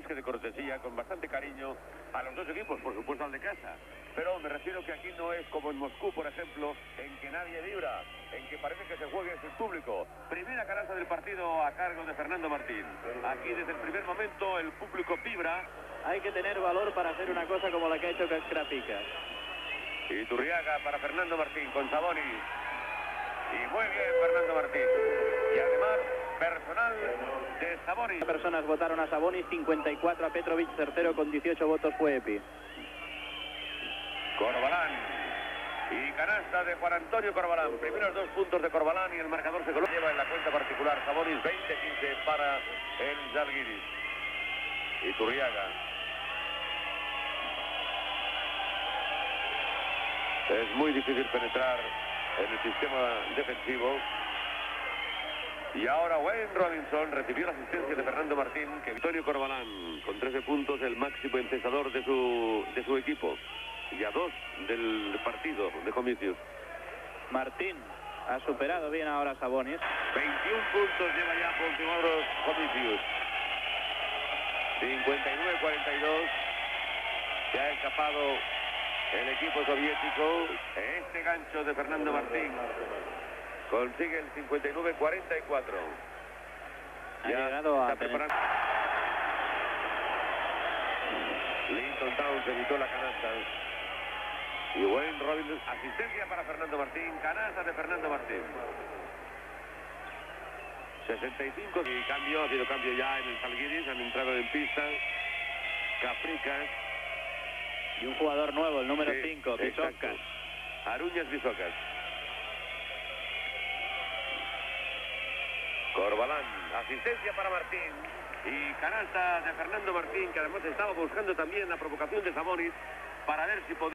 que de cortesía, con bastante cariño a los dos equipos, por supuesto al de casa. Pero me refiero que aquí no es como en Moscú, por ejemplo, en que nadie vibra, en que parece que se juegue sin público. Primera canasta del partido a cargo de Fernando Martín. Aquí desde el primer momento el público vibra. Hay que tener valor para hacer una cosa como la que ha hecho Cascrapica. Y Turriaga para Fernando Martín con Sabonis. Y muy bien Fernando Martín. Y además personal de Sabonis. Personas votaron a Sabonis, 54 a Petrovic, tercero con 18 votos fue Epi. Corbalán. Y canasta de Juan Antonio Corbalán. Primeros 2 puntos de Corbalán y el marcador se lleva en la cuenta particular. Sabonis 20-15 para el Zalgiris. Y Turriaga. Es muy difícil penetrar en el sistema defensivo. Y ahora Wayne Robinson recibió la asistencia de Fernando Martín, que Antonio Corbalán, con 13 puntos, el máximo encestador de su equipo. Y a 2 del partido de Comicius. Martín ha superado bien ahora a Sabonis. 21 puntos lleva ya por últimos Comicius. 59-42. Se ha escapado el equipo soviético. Este gancho de Fernando Martín consigue el 59-44. Ha llegado a tener... Linton Towns evitó la canasta. Y Wayne Robinson, asistencia para Fernando Martín, canasta de Fernando Martín. 65 y cambio, ha habido cambio ya en el Zalgiris, han entrado en pista Capricas. Y un jugador nuevo, el número 5, Visocas. Aruñas Visocas. Corbalán, asistencia para Martín. Y canasta de Fernando Martín, que además estaba buscando también la provocación de Sabonis para ver si podía...